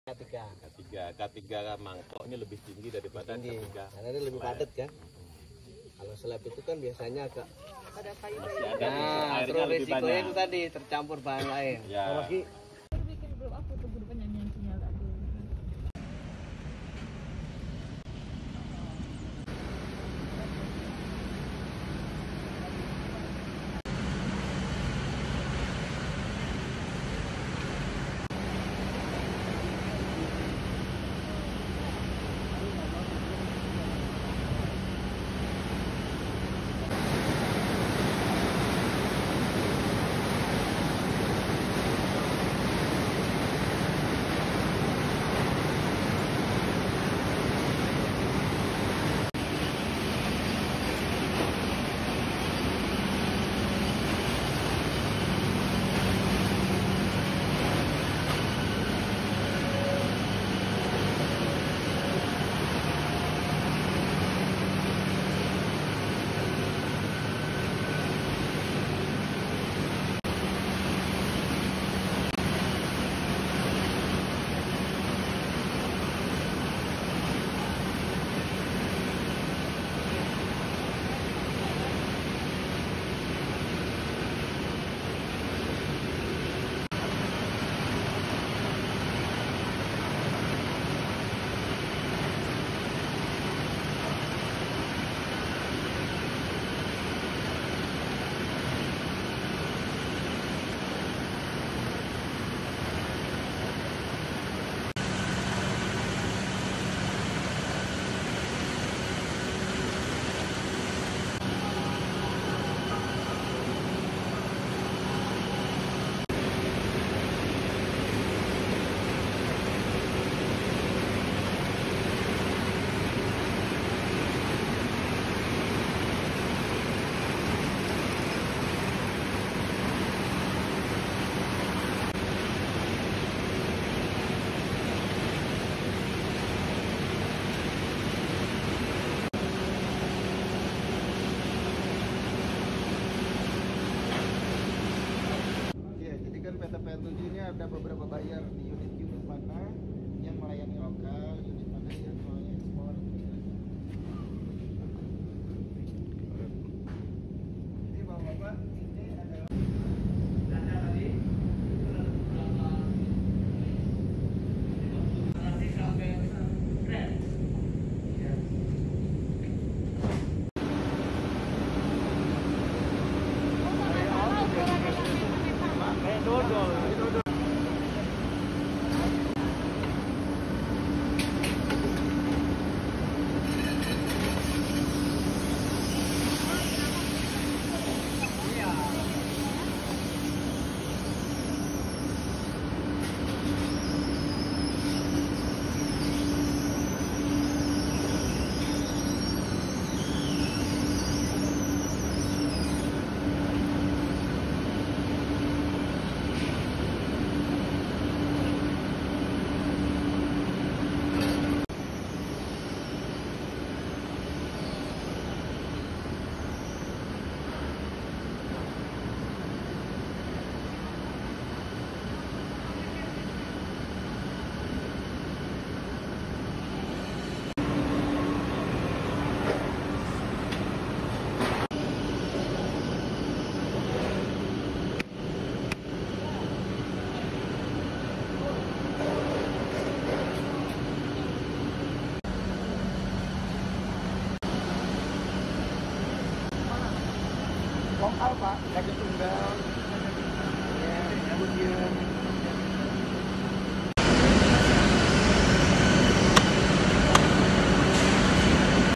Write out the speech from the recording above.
K3 mangkok ini lebih tinggi daripada K3. Karena ini lebih padat kan. Kalau slab itu kan biasanya agak ada kayu. Nah, terus risikonya itu tadi tercampur bahan lain. Ya. Bikin grup aku tuh grup penyanyi sinyal tadi. PT-PL7 ini ada beberapa buyer di unit-unit mana yang melayani lokal, unit mana yang melayani ekspor. Jadi Bapak-Bapak, ini adalah data tadi nanti sampai keren. Lokal Pak, gaji tunggal, ya, kemudian